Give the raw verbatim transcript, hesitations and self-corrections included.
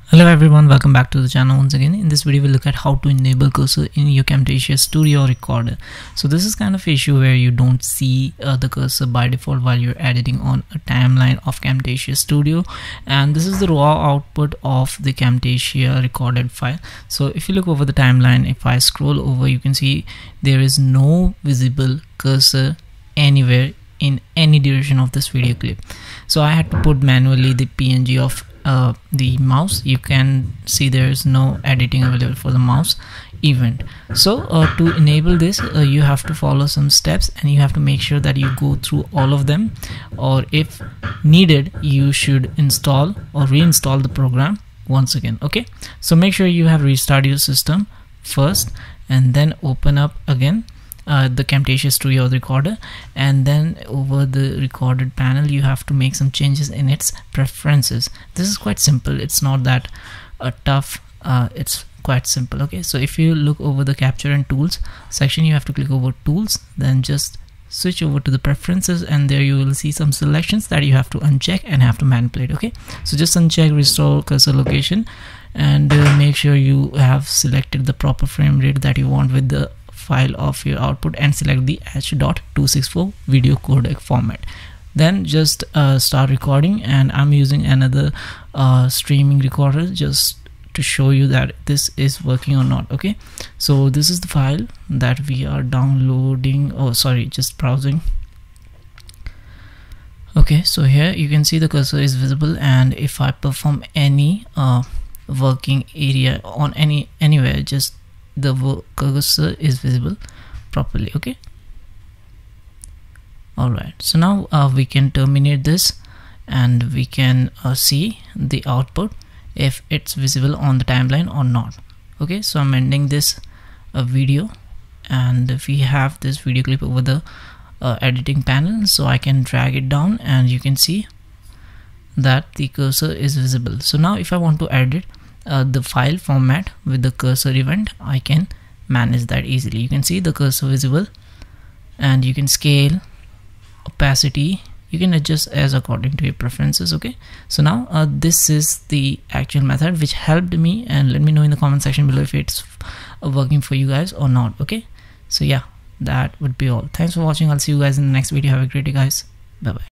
Hello everyone, welcome back to the channel once again. In this video we'll look at how to enable cursor in your Camtasia Studio Recorder. So this is kind of an issue where you don't see uh, the cursor by default while you're editing on a timeline of Camtasia Studio, and this is the raw output of the Camtasia recorded file. So if you look over the timeline, if I scroll over, you can see there is no visible cursor anywhere in any direction of this video clip. So I had to put manually the P N G of uh, the mouse. You can see there is no editing available for the mouse event. So uh, to enable this uh, you have to follow some steps, and you have to make sure that you go through all of them, or if needed you should install or reinstall the program once again. Okay, so make sure you have restarted your system first, and then open up again Uh, the Camtasia Studio Recorder, and then over the recorded panel you have to make some changes in its preferences. This is quite simple, it's not that uh, tough, uh, it's quite simple. Okay, so if you look over the capture and tools section, you have to click over tools, then just switch over to the preferences, and there you will see some selections that you have to uncheck and have to manipulate. Okay, so just uncheck restore cursor location, and uh, make sure you have selected the proper frame rate that you want with the file of your output, and select the H two sixty-four video codec format. Then just uh, start recording, and I'm using another uh, streaming recorder just to show you that this is working or not. Okay, so this is the file that we are downloading. Oh sorry, just browsing. Okay, so here you can see the cursor is visible, and if I perform any uh, working area on any anywhere, just the cursor is visible properly. Okay, all right, so now uh, we can terminate this, and we can uh, see the output if it's visible on the timeline or not. Okay, so I'm ending this uh, video, and we have this video clip over the uh, editing panel, so I can drag it down, and you can see that the cursor is visible. So now if I want to edit Uh, the file format with the cursor event, I can manage that easily. You can see the cursor visible, and you can scale, opacity, you can adjust as according to your preferences. Okay, so now uh, this is the actual method which helped me, and let me know in the comment section below if it's uh, working for you guys or not. Okay, so yeah, that would be all. Thanks for watching. I'll see you guys in the next video. Have a great day guys. Bye bye.